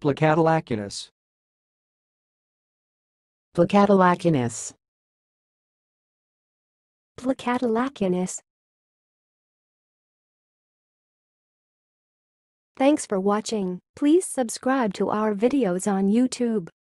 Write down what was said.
plicatolacunose. plicatolacunose. plicatolacunose. Thanks for watching. Please subscribe to our videos on YouTube.